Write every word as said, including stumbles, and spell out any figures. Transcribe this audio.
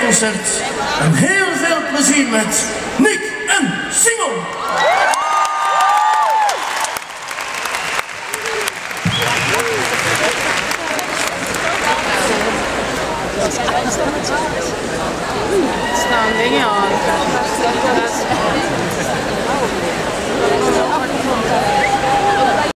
concert. En heel veel plezier met Nick en Simon. Er staan dingen aan.